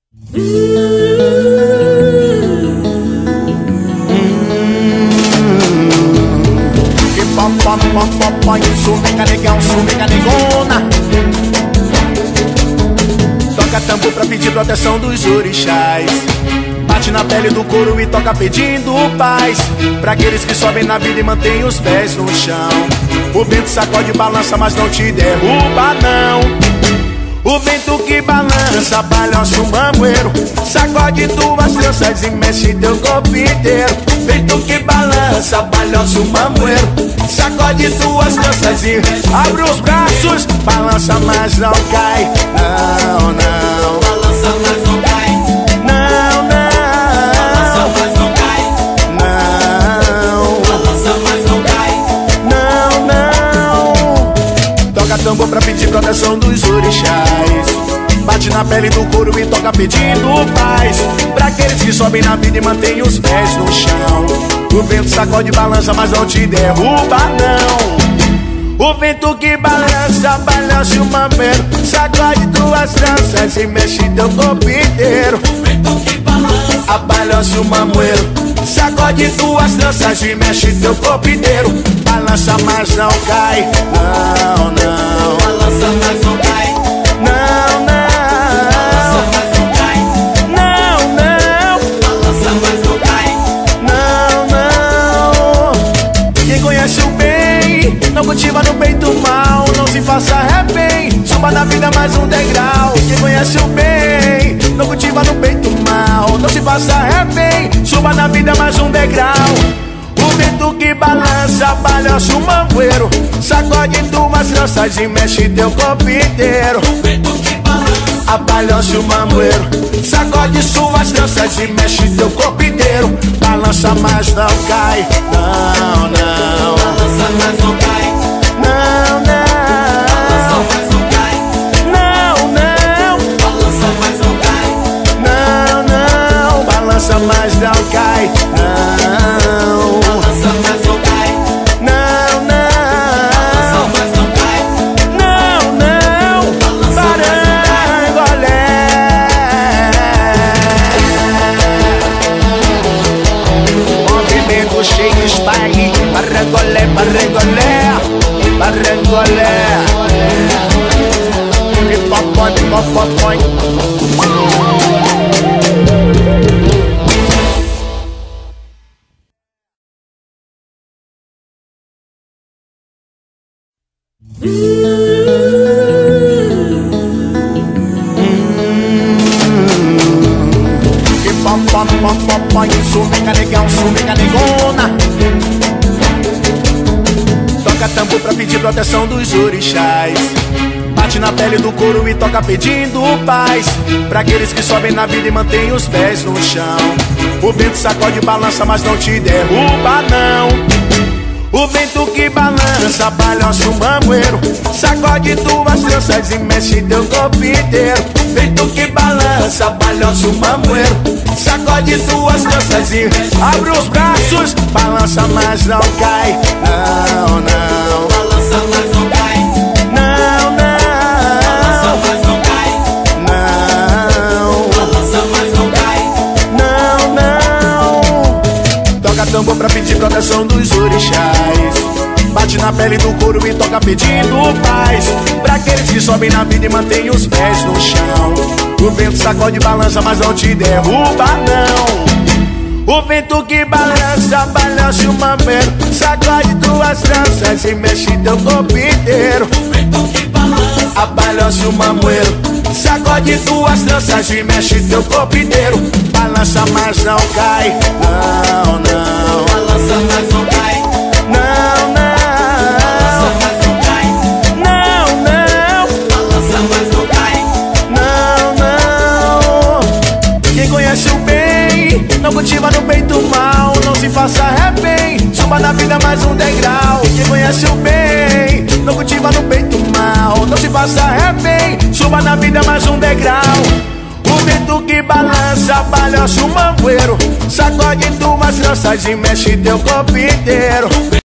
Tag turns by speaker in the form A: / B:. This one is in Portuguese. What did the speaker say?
A: Sumeca negão, sumeca negona. Toca tambor pra pedir proteção dos orixás. Bate na pele do couro e toca pedindo paz pra aqueles que sobem na vida e mantêm os pés no chão. O vento sacode e balança, mas não te derruba não. O vento que balança, balança o mamoeiro, sacode tuas tranças e mexe teu corpo inteiro. Vento que balança, balança o mamoeiro, sacode tuas tranças e abre os braços. Balança, mas não cai. Não, não.
B: Balança, mas não cai.
A: Não, não.
B: Balança, mas não cai.
A: Não.
B: Balança, mas não cai.
A: Não, não. Toca tambor pra pedir proteção dos orixás. Bate na pele do couro e toca pedindo paz pra aqueles que sobem na vida e mantêm os pés no chão. O vento sacode e balança, mas não te derruba não. O vento que balança, balança o mamoeiro, sacode tuas tranças e mexe teu corpo inteiro.
B: O vento que balança,
A: balança o mamoeiro, sacode tuas tranças e mexe teu corpo inteiro. Balança, mas não cai. Não, não.
B: balança, mas não cai.
A: Não, não.
B: Balança, mas não cai.
A: Não, não.
B: Balança, mas não cai.
A: Não, não. Quem conhece o bem não cultiva no peito mal. Não se faça refém, suba na vida mais um degrau. Quem conhece o bem não cultiva no peito mal. Não se faça refém, suba na vida mais um degrau. O vento que balança, balança o mamoeiro, sacode tuas tranças e mexe teu corpo inteiro.
B: O vento que balança,
A: balança o mamoeiro, sacode suas tranças e mexe teu corpo inteiro. Balança, mas não cai. Não, não.
B: balança, mas não cai.
A: Não,
B: Balança,
A: não.
B: mas não cai.
A: Não, não.
B: Balança, mas não cai.
A: Não, não. Balança, mas não cai. Não.
B: Balança, mas não cai.
A: Não,
B: Balança,
A: não.
B: mas não cai.
A: Não, não.
B: Balança, mas não cai.
A: Parangolé. Movimento cheio style. Parangolé, parangolé. Parangolé. Pipopói, pipopói. Pipopói, sumeca negão, sumeca negona. Toca tambor pra pedir proteção dos orixás. Bate na pele do couro e toca pedindo paz pra aqueles que sobem na vida e mantêm os pés no chão. O vento sacode e balança, mas não te derruba não. O vento que balança, balança o mamoeiro, sacode tuas tranças e mexe teu corpo inteiro. Vento que balança, balança o mamoeiro, sacode tuas tranças e abre os braços. Balança, mas não cai. Não, não.
B: Balança, mas não cai.
A: Não,
B: Balança,
A: não.
B: mas não cai.
A: Não,
B: Balança, mas não cai.
A: não, não. Toca tambor pra pedir proteção dos orixás. Bate na pele do couro e toca pedindo paz pra aqueles que sobem na vida e mantêm os pés no chão. O vento sacode e balança, mas não te derruba não. O vento que balança, balança o mamoeiro, sacode tuas tranças e mexe teu corpo inteiro.
B: O vento que balança,
A: Balança o mamoeiro, sacode tuas tranças e mexe teu corpo inteiro. Balança, mas não cai. Não, não.
B: balança, mas não cai.
A: Não,
B: Balança,
A: não.
B: mas não cai.
A: Não, não.
B: Balança, mas não cai.
A: Não, não. Quem conhece o bem não cultiva no peito mal. Não se faça refém, suba na vida mais um degrau. Quem conhece o bem não cultiva no peito mal. Não se faça refém, suba na vida mais um degrau. O vento que balança, balança o mamoeiro, sacode tuas tranças e mexe teu corpo inteiro.